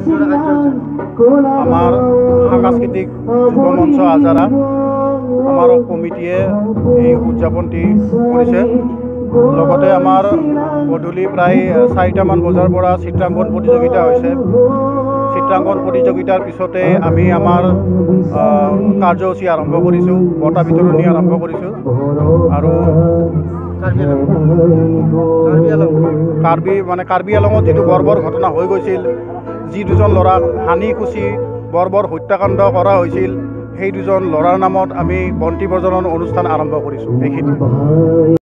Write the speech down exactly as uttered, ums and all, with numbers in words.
আমাৰ সাংস্কৃতিক যুৱ মঞ্চ আজাৰা আমাৰ কমিটিয়ে এই উদযাপনটি কৰিছে। লগতে আমাৰ গধূলি প্ৰায় চাৰিটামান বজাৰ পৰা চিত্ৰাংকন প্ৰতিযোগিতা হৈছে। চিত্ৰাংকন প্ৰতিযোগিতাৰ পিছতে আমি আমাৰ কাৰ্যসূচী আৰম্ভ কৰিছোঁ, বঁটা বিতৰণি আৰম্ভ কৰিছোঁ। আৰু কাৰ্বি মানে কাৰ্বি আলঙত যিটো বৰ্বৰ ঘটনা হৈ গৈছিল, যি দুজন ল'ৰাক হানি খুচি বৰ্বৰ হত্যাকাণ্ড কৰা হৈছিল, সেই দুজন ল'ৰাৰ নামত আমি বন্তি প্ৰজ্বলন অনুষ্ঠান আৰম্ভ কৰিছোঁ। এইখিনি